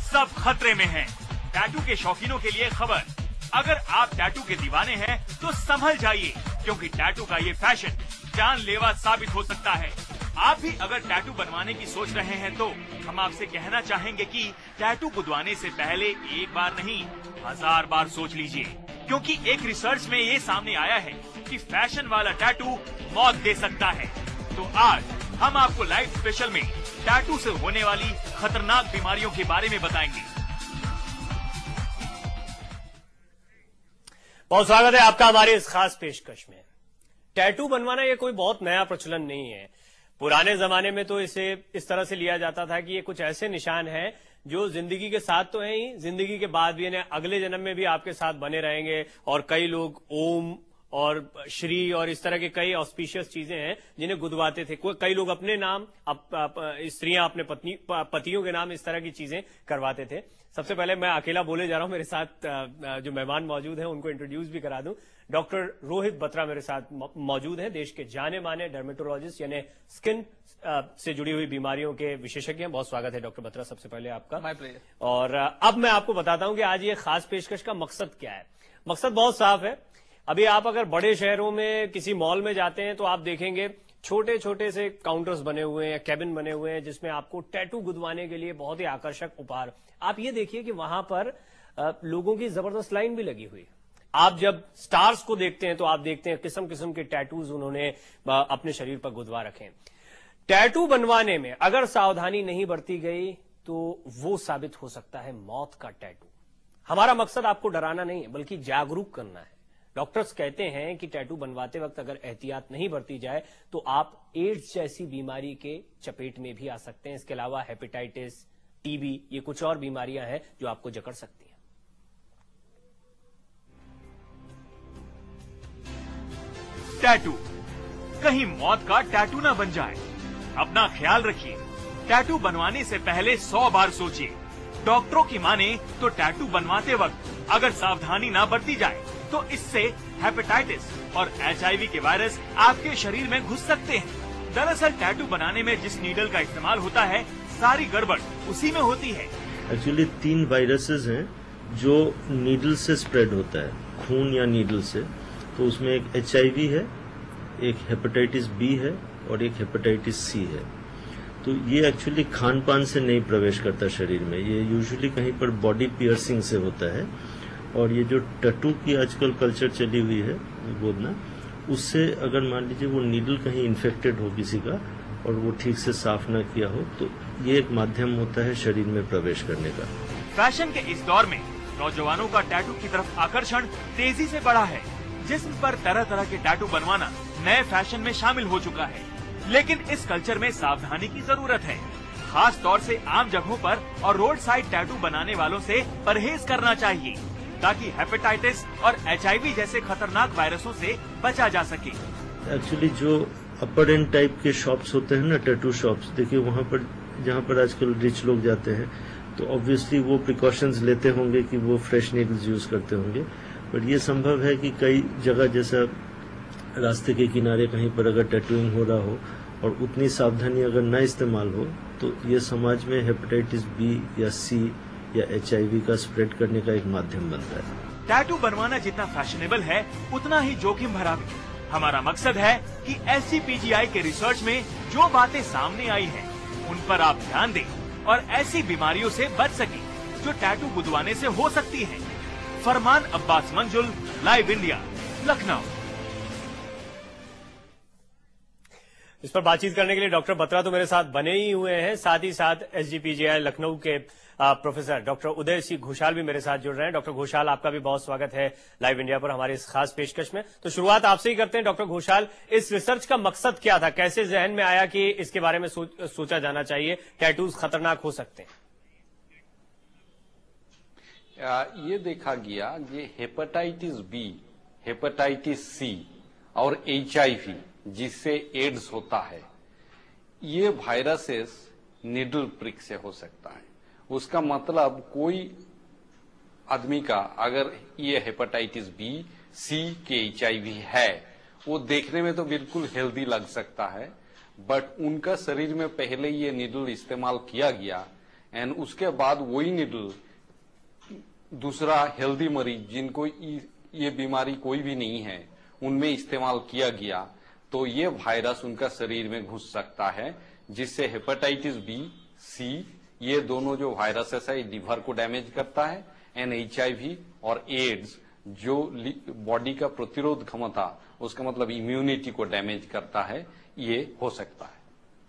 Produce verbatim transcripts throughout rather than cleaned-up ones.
सब खतरे में हैं। टैटू के शौकीनों के लिए खबर, अगर आप टैटू के दीवाने हैं तो संभल जाइए, क्योंकि टैटू का ये फैशन जानलेवा साबित हो सकता है। आप भी अगर टैटू बनवाने की सोच रहे हैं तो हम आपसे कहना चाहेंगे कि टैटू गुदवाने से पहले एक बार नहीं हजार बार सोच लीजिए, क्योंकि एक रिसर्च में ये सामने आया है कि फैशन वाला टैटू मौत दे सकता है। तो आज हम आपको लाइव स्पेशल में टैटू से होने वाली खतरनाक बीमारियों के बारे में बताएंगे। बहुत स्वागत है आपका हमारी इस खास पेशकश में। टैटू बनवाना ये कोई बहुत नया प्रचलन नहीं है। पुराने जमाने में तो इसे इस तरह से लिया जाता था कि ये कुछ ऐसे निशान हैं जो जिंदगी के साथ तो हैं ही, जिंदगी के बाद भी, यानी अगले जन्म में भी आपके साथ बने रहेंगे। और कई लोग ओम और श्री और इस तरह के कई ऑस्पिशियस चीजें हैं जिन्हें गुदवाते थे। कई लोग अपने नाम, स्त्रियां अपने पत्नी पतियों के नाम इस तरह की चीजें करवाते थे। सबसे पहले मैं अकेला बोले जा रहा हूं, मेरे साथ जो मेहमान मौजूद हैं उनको इंट्रोड्यूस भी करा दूं। डॉक्टर रोहित बत्रा मेरे साथ मौजूद हैं, देश के जाने माने डर्मेटोलॉजिस्ट यानी स्किन से जुड़ी हुई बीमारियों के विशेषज्ञ हैं। बहुत स्वागत है डॉक्टर बत्रा, सबसे पहले आपका। My pleasure. और अब मैं आपको बताता हूं कि आज ये खास पेशकश का मकसद क्या है। मकसद बहुत साफ है। अभी आप अगर बड़े शहरों में किसी मॉल में जाते हैं तो आप देखेंगे छोटे छोटे से काउंटर्स बने हुए हैं, कैबिन बने हुए हैं, जिसमें आपको टैटू गुदवाने के लिए बहुत ही आकर्षक उपहार। आप ये देखिए कि वहां पर लोगों की जबरदस्त लाइन भी लगी हुई है। आप जब स्टार्स को देखते हैं तो आप देखते हैं किस्म किस्म के टैटूज उन्होंने अपने शरीर पर गुदवा रखे हैं। टैटू बनवाने में अगर सावधानी नहीं बरती गई तो वो साबित हो सकता है मौत का टैटू। हमारा मकसद आपको डराना नहीं है बल्कि जागरूक करना है। डॉक्टर्स कहते हैं कि टैटू बनवाते वक्त अगर एहतियात नहीं बरती जाए तो आप एड्स जैसी बीमारी के चपेट में भी आ सकते हैं। इसके अलावा हेपेटाइटिस, टीबी, ये कुछ और बीमारियां हैं जो आपको जकड़ सकती हैं। टैटू, कहीं मौत का टैटू ना बन जाए। अपना ख्याल रखिए। टैटू बनवाने से पहले सौ बार सोचिए। डॉक्टरों की माने तो टैटू बनवाते वक्त अगर सावधानी ना बरती जाए तो इससे हेपेटाइटिस और एचआईवी के वायरस आपके शरीर में घुस सकते हैं। दरअसल टैटू बनाने में जिस नीडल का इस्तेमाल होता है, सारी गड़बड़ उसी में होती है। एक्चुअली तीन वायरसेस हैं जो नीडल से स्प्रेड होता है, खून या नीडल से। तो उसमें एक एचआईवी है, एक हेपेटाइटिस बी है और एक हेपेटाइटिस सी है। तो ये एक्चुअली खान पान से नहीं प्रवेश करता शरीर में, ये यूजुअली कहीं पर बॉडी पियर्सिंग से होता है। और ये जो टैटू की आजकल कल्चर चली हुई है बोलना, उससे अगर मान लीजिए वो नीडल कहीं इन्फेक्टेड हो किसी का और वो ठीक से साफ ना किया हो तो ये एक माध्यम होता है शरीर में प्रवेश करने का। फैशन के इस दौर में नौजवानों का टैटू की तरफ आकर्षण तेजी से बढ़ा है। जिस्म पर तरह तरह के टैटू बनवाना नए फैशन में शामिल हो चुका है, लेकिन इस कल्चर में सावधानी की जरूरत है। खास तौर से आम जगहों पर और रोड साइड टैटू बनाने वालों से परहेज करना चाहिए ताकि हेपेटाइटिस और एचआईवी जैसे खतरनाक वायरसों से बचा जा सके। एक्चुअली जो अपर एंड टाइप के शॉप्स होते हैं ना, टैटू शॉप्स, देखिए वहाँ पर जहाँ पर आजकल रिच लोग जाते हैं तो ऑब्वियसली वो प्रिकॉशंस लेते होंगे कि वो फ्रेश नीडल्स यूज करते होंगे। बट ये संभव है कि कई जगह जैसा रास्ते के किनारे कहीं पर अगर टैटूइंग हो रहा हो और उतनी सावधानी अगर न इस्तेमाल हो तो ये समाज में हेपेटाइटिस बी या सी या एचआईवी का स्प्रेड करने का एक माध्यम बनता है। टैटू बनवाना जितना फैशनेबल है उतना ही जोखिम भरा भी। हमारा मकसद है कि एससीपीजीआई के रिसर्च में जो बातें सामने आई हैं, उन पर आप ध्यान दें और ऐसी बीमारियों से बच सकें जो टैटू गुदवाने से हो सकती हैं। फरमान अब्बास मंजुल, लाइव इंडिया, लखनऊ। इस पर बातचीत करने के लिए डॉक्टर बत्रा तो मेरे साथ बने ही हुए हैं, साथ ही साथ एसजीपीजीआई लखनऊ के प्रोफेसर डॉक्टर उदय सिंह घोषाल भी मेरे साथ जुड़ रहे हैं। डॉक्टर घोषाल, आपका भी बहुत स्वागत है लाइव इंडिया पर हमारे इस खास पेशकश में। तो शुरुआत आपसे ही करते हैं डॉक्टर घोषाल, इस रिसर्च का मकसद क्या था? कैसे जहन में आया कि इसके बारे में सो, सोचा जाना चाहिए, टैटूज खतरनाक हो सकते हैं? ये देखा गया ये हेपेटाइटिस बी, हेपेटाइटिस सी और एचआईवी जिससे एड्स होता है, ये वायरसेस नीडल प्रिक से हो सकता है। उसका मतलब कोई आदमी का अगर ये हेपेटाइटिस बी, सी के एचआईवी है, वो देखने में तो बिल्कुल हेल्दी लग सकता है, बट उनका शरीर में पहले ये नीडल इस्तेमाल किया गया एंड उसके बाद वही निडल दूसरा हेल्दी मरीज जिनको ये बीमारी कोई भी नहीं है उनमें इस्तेमाल किया गया तो ये वायरस उनका शरीर में घुस सकता है, जिससे हेपेटाइटिस बी, सी ये दोनों जो वायरसेस है लिवर को डैमेज करता है, एंड एचआईवी और एड्स जो बॉडी का प्रतिरोध क्षमता उसका मतलब इम्यूनिटी को डैमेज करता है, ये हो सकता है।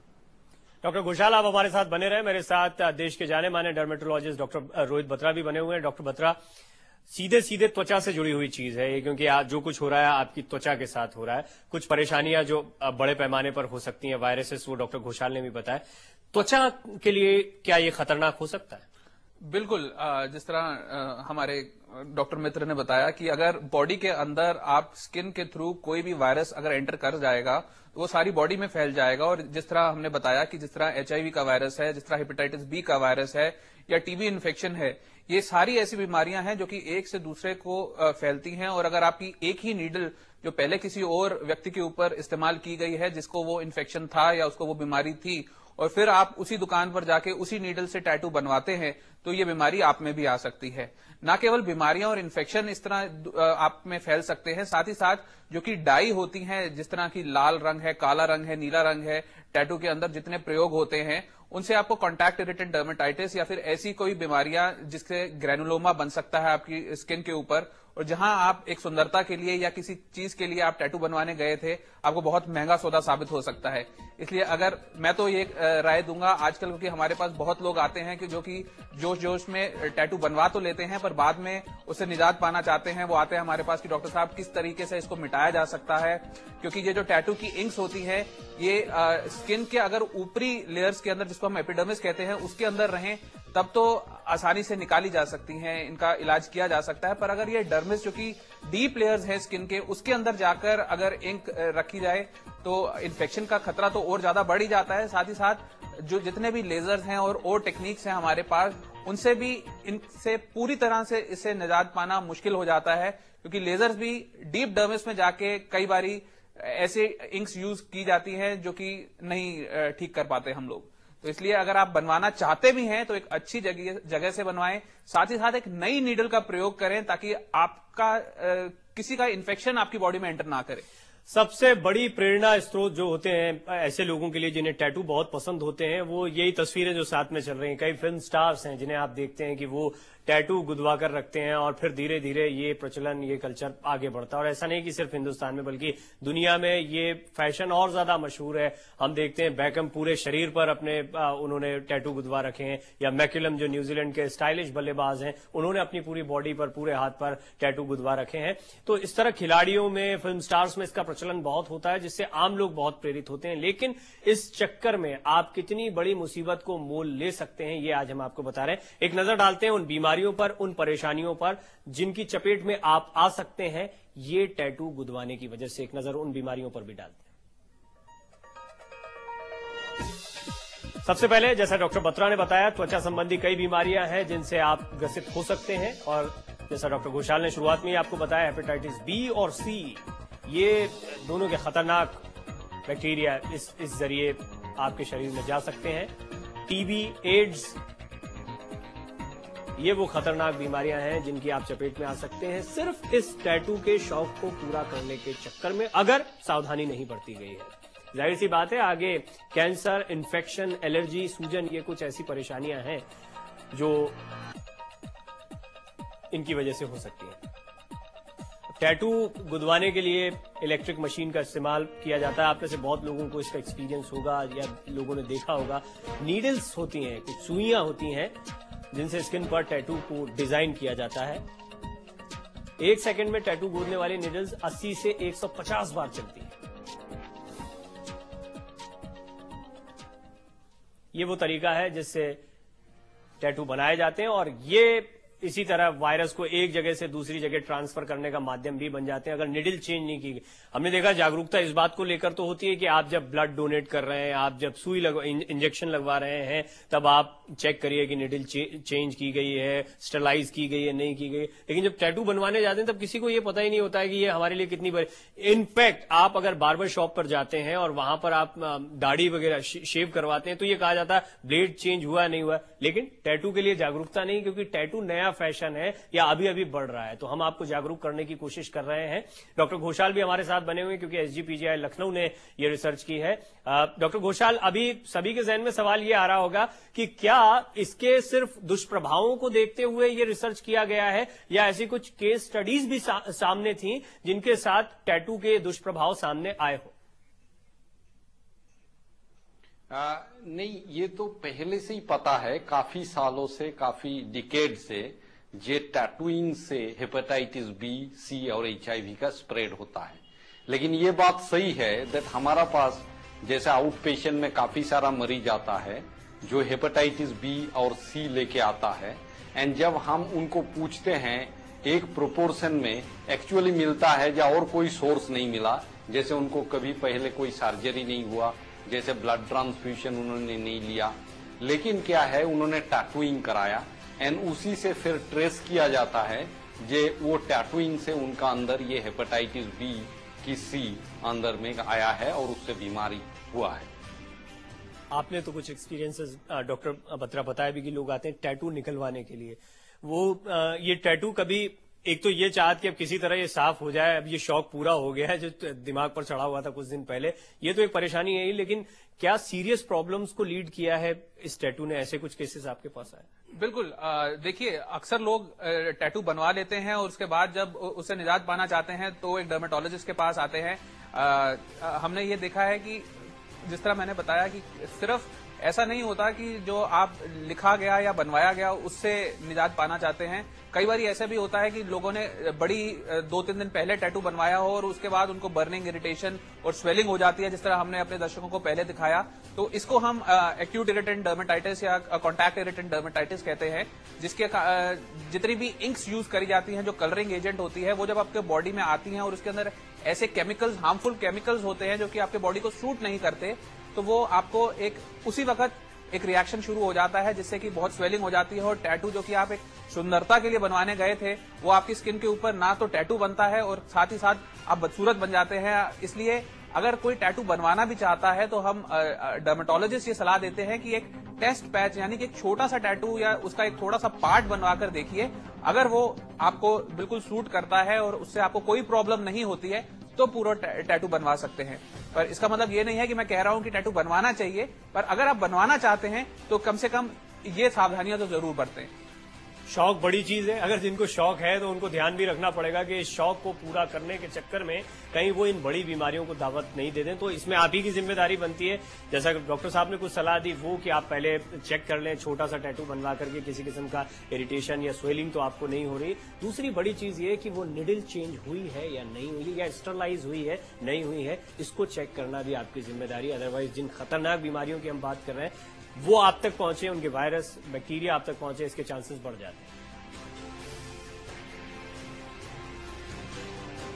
डॉक्टर घोषाल आप हमारे साथ बने रहे। मेरे साथ देश के जाने माने डर्मेटोलॉजिस्ट डॉक्टर रोहित बत्रा भी बने हुए हैं। डॉक्टर बत्रा, सीधे सीधे त्वचा से जुड़ी हुई चीज है ये, क्योंकि आज जो कुछ हो रहा है आपकी त्वचा के साथ हो रहा है। कुछ परेशानियां जो बड़े पैमाने पर हो सकती हैं, वायरसेस, वो डॉक्टर घोषाल ने भी बताया। त्वचा के लिए क्या ये खतरनाक हो सकता है? बिल्कुल, जिस तरह हमारे डॉक्टर मित्र ने बताया कि अगर बॉडी के अंदर आप स्किन के थ्रू कोई भी वायरस अगर एंटर कर जाएगा तो वो सारी बॉडी में फैल जाएगा। और जिस तरह हमने बताया कि जिस तरह एचआईवी का वायरस है, जिस तरह हेपेटाइटिस बी का वायरस है या टीबी इन्फेक्शन है, ये सारी ऐसी बीमारियां हैं जो कि एक से दूसरे को फैलती हैं। और अगर आपकी एक ही नीडल जो पहले किसी और व्यक्ति के ऊपर इस्तेमाल की गई है जिसको वो इन्फेक्शन था या उसको वो बीमारी थी, और फिर आप उसी दुकान पर जाके उसी नीडल से टैटू बनवाते हैं, तो ये बीमारी आप में भी आ सकती है। न केवल बीमारियां और इन्फेक्शन इस तरह आप में फैल सकते हैं, साथ ही साथ जो कि डाई होती हैं, जिस तरह की लाल रंग है, काला रंग है, नीला रंग है, टैटू के अंदर जितने प्रयोग होते हैं उनसे आपको कॉन्टैक्ट इरिटेंट डर्मेटाइटिस या फिर ऐसी कोई बीमारियां जिससे ग्रैनुलोमा बन सकता है आपकी स्किन के ऊपर, और जहां आप एक सुंदरता के लिए या किसी चीज के लिए आप टैटू बनवाने गए थे, आपको बहुत महंगा सौदा साबित हो सकता है। इसलिए अगर मैं तो ये राय दूंगा आजकल, क्योंकि हमारे पास बहुत लोग आते हैं कि जो कि जोश जोश में टैटू बनवा तो लेते हैं पर बाद में उससे निजात पाना चाहते हैं। वो आते हैं हमारे पास कि डॉक्टर साहब किस तरीके से इसको मिटाया जा सकता है, क्योंकि ये जो टैटू की इंक्स होती है ये आ, स्किन के अगर ऊपरी लेयर्स के अंदर, जिसको हम एपिडर्मिस कहते हैं, उसके अंदर रहें तब तो आसानी से निकाली जा सकती हैं, इनका इलाज किया जा सकता है। पर अगर ये डर्मिस जो कि डीप लेयर्स है स्किन के, उसके अंदर जाकर अगर इंक रखी जाए तो इन्फेक्शन का खतरा तो और ज्यादा बढ़ ही जाता है। साथ ही साथ जो जितने भी लेजर्स हैं और और टेक्निक्स हैं हमारे पास, उनसे भी इनसे पूरी तरह से इससे निजात पाना मुश्किल हो जाता है, क्योंकि लेजर्स भी डीप डर्मिस में जाके कई बारी ऐसे इंक्स यूज की जाती हैं जो कि नहीं ठीक कर पाते हम लोग। तो इसलिए अगर आप बनवाना चाहते भी हैं तो एक अच्छी जगह जगह से बनवाएं, साथ ही साथ एक नई नीडल का प्रयोग करें ताकि आपका आ, किसी का इन्फेक्शन आपकी बॉडी में एंटर ना करे। सबसे बड़ी प्रेरणा स्रोत जो होते हैं ऐसे लोगों के लिए जिन्हें टैटू बहुत पसंद होते हैं, वो यही तस्वीरें जो साथ में चल रही हैं। कई फिल्म स्टार्स हैं जिन्हें आप देखते हैं कि वो टैटू गुदवा कर रखते हैं और फिर धीरे धीरे ये प्रचलन, ये कल्चर आगे बढ़ता है। और ऐसा नहीं कि सिर्फ हिंदुस्तान में बल्कि दुनिया में ये फैशन और ज्यादा मशहूर है। हम देखते हैं बैकम पूरे शरीर पर अपने आ, उन्होंने टैटू गुदवा रखे हैं, या मैकुलम जो न्यूजीलैंड के स्टाइलिश बल्लेबाज हैं, उन्होंने अपनी पूरी बॉडी पर, पूरे हाथ पर टैटू गुदवा रखे हैं। तो इस तरह खिलाड़ियों में, फिल्म स्टार्स में इसका प्रचलन बहुत होता है, जिससे आम लोग बहुत प्रेरित होते हैं। लेकिन इस चक्कर में आप कितनी बड़ी मुसीबत को मोल ले सकते हैं, ये आज हम आपको बता रहे हैं। एक नजर डालते हैं उन बीमारियों पर, उन परेशानियों पर जिनकी चपेट में आप आ सकते हैं ये टैटू गुदवाने की वजह से। एक नजर उन बीमारियों पर भी डालते हैं। सबसे पहले, जैसा डॉक्टर बत्रा ने बताया, त्वचा संबंधी कई बीमारियां हैं जिनसे आप ग्रसित हो सकते हैं, और जैसा डॉक्टर घोषाल ने शुरुआत में ही आपको बताया, हेपेटाइटिस बी और सी, ये दोनों के खतरनाक बैक्टीरिया इस इस जरिए आपके शरीर में जा सकते हैं। टीबी, एड्स, ये वो खतरनाक बीमारियां हैं जिनकी आप चपेट में आ सकते हैं सिर्फ इस टैटू के शौक को पूरा करने के चक्कर में, अगर सावधानी नहीं बरती गई है। जाहिर सी बात है आगे कैंसर, इन्फेक्शन, एलर्जी, सूजन, ये कुछ ऐसी परेशानियां हैं जो इनकी वजह से हो सकती हैं। टैटू गुदवाने के लिए इलेक्ट्रिक मशीन का इस्तेमाल किया जाता है। आप में से बहुत लोगों को इसका एक्सपीरियंस होगा या लोगों ने देखा होगा। नीडल्स होती हैं, कुछ सुइयां होती हैं जिनसे स्किन पर टैटू को डिजाइन किया जाता है। एक सेकंड में टैटू गूंदने वाली नीडल्स अस्सी से एक सौ पचास बार चलती है। ये वो तरीका है जिससे टैटू बनाए जाते हैं, और ये इसी तरह वायरस को एक जगह से दूसरी जगह ट्रांसफर करने का माध्यम भी बन जाते हैं अगर निडल चेंज नहीं की गई। हमने देखा जागरूकता इस बात को लेकर तो होती है कि आप जब ब्लड डोनेट कर रहे हैं, आप जब सुई लगवा इंजेक्शन लगवा रहे हैं, तब आप चेक करिए कि निडल चे, चेंज की गई है, स्टरलाइज की गई है, नहीं की गई। लेकिन जब टैटू बनवाने जाते हैं तब किसी को ये पता ही नहीं होता है कि ये हमारे लिए कितनी बड़ी। इनफैक्ट आप अगर बार्बर शॉप पर जाते हैं और वहां पर आप दाढ़ी वगैरह शेव करवाते हैं तो ये कहा जाता है ब्लेड चेंज हुआ नहीं हुआ, लेकिन टैटू के लिए जागरूकता नहीं, क्योंकि टैटू नया फैशन है या अभी अभी बढ़ रहा है। तो हम आपको जागरूक करने की कोशिश कर रहे हैं। डॉक्टर घोषाल भी हमारे साथ बने हुए हैं क्योंकि एसजीपीजीआई लखनऊ ने ये रिसर्च की है। डॉक्टर घोषाल, अभी सभी के जहन में सवाल ये आ रहा होगा कि क्या इसके सिर्फ दुष्प्रभावों को देखते हुए ये रिसर्च किया गया है या ऐसी कुछ केस स्टडीज भी सा, सामने थी जिनके साथ टैटू के दुष्प्रभाव सामने आए हो? आ, नहीं, ये तो पहले से ही पता है, काफी सालों से, काफी डिकेड से जे टैटूइंग से हेपेटाइटिस बी, सी और एचआईवी का स्प्रेड होता है। लेकिन ये बात सही है दैट हमारा पास जैसे आउट पेशेंट में काफी सारा मरीज आता है जो हेपेटाइटिस बी और सी लेके आता है, एंड जब हम उनको पूछते हैं एक प्रोपोर्शन में एक्चुअली मिलता है या और कोई सोर्स नहीं मिला, जैसे उनको कभी पहले कोई सर्जरी नहीं हुआ, जैसे ब्लड ट्रांसफ्यूजन उन्होंने नहीं लिया, लेकिन क्या है उन्होंने टैटूइंग कराया एंड उसी से फिर ट्रेस किया जाता है जे वो टैटूइंग से उनका अंदर ये हेपेटाइटिस बी की सी अंदर में आया है और उससे बीमारी हुआ है। आपने तो कुछ एक्सपीरियंसेस डॉक्टर बत्रा बताया भी कि लोग आते हैं टैटू निकलवाने के लिए। वो ये टैटू कभी एक तो ये चाहत कि अब किसी तरह ये साफ हो जाए, अब ये शौक पूरा हो गया है जो दिमाग पर चढ़ा हुआ था कुछ दिन पहले, ये तो एक परेशानी है ही, लेकिन क्या सीरियस प्रॉब्लम्स को लीड किया है इस टैटू ने? ऐसे कुछ केसेस आपके पास आए? बिल्कुल, देखिए अक्सर लोग टैटू बनवा लेते हैं और उसके बाद जब उससे निजात पाना चाहते हैं तो एक डर्मेटोलॉजिस्ट के पास आते हैं। आ, हमने ये देखा है कि जिस तरह मैंने बताया कि सिर्फ ऐसा नहीं होता कि जो आप लिखा गया या बनवाया गया उससे निजात पाना चाहते हैं। कई बार ऐसा भी होता है कि लोगों ने बड़ी दो तीन दिन पहले टैटू बनवाया हो और उसके बाद उनको बर्निंग, इरिटेशन और स्वेलिंग हो जाती है, जिस तरह हमने अपने दर्शकों को पहले दिखाया। तो इसको हम एक्यूट इरिटेंट डर्मेटाइटिस या कॉन्टैक्ट इरिटेंट डर्मेटाइटिस कहते हैं, जिसके जितनी भी इंक्स यूज करी जाती हैं, जो कलरिंग एजेंट होती है, वो जब आपके बॉडी में आती हैं और उसके अंदर ऐसे केमिकल्स, हार्मफुल केमिकल्स होते हैं जो कि आपके बॉडी को सूट नहीं करते, तो वो आपको एक उसी वक्त एक रिएक्शन शुरू हो जाता है जिससे कि बहुत स्वेलिंग हो जाती है और टैटू जो कि आप एक सुंदरता के लिए बनवाने गए थे वो आपकी स्किन के ऊपर ना तो टैटू बनता है और साथ ही साथ आप बदसूरत बन जाते हैं। इसलिए अगर कोई टैटू बनवाना भी चाहता है तो हम डर्मेटोलॉजिस्ट ये सलाह देते हैं कि एक टेस्ट पैच यानी कि एक छोटा सा टैटू या उसका एक थोड़ा सा पार्ट बनवा कर देखिए। अगर वो आपको बिल्कुल सूट करता है और उससे आपको कोई प्रॉब्लम नहीं होती है तो पूरा टैटू बनवा सकते हैं। पर इसका मतलब ये नहीं है कि मैं कह रहा हूं कि टैटू बनवाना चाहिए, पर अगर आप बनवाना चाहते हैं तो कम से कम ये सावधानियां तो जरूर बरतें। शौक बड़ी चीज है, अगर जिनको शौक है तो उनको ध्यान भी रखना पड़ेगा कि इस शौक को पूरा करने के चक्कर में कहीं वो इन बड़ी बीमारियों को दावत नहीं दे दें। तो इसमें आप ही की जिम्मेदारी बनती है, जैसा डॉक्टर साहब ने कुछ सलाह दी वो कि आप पहले चेक कर लें, छोटा सा टैटू बनवा करके किसी किस्म का इरिटेशन या स्वेलिंग तो आपको नहीं हो रही। दूसरी बड़ी चीज ये कि वो निडल चेंज हुई है या नहीं हुई या स्टरलाइज हुई है नहीं हुई है, इसको चेक करना भी आपकी जिम्मेदारी। अदरवाइज जिन खतरनाक बीमारियों की हम बात कर रहे हैं वो आप तक पहुंचे, उनके वायरस, बैक्टीरिया आप तक पहुंचे, इसके चांसेस बढ़ जाते हैं।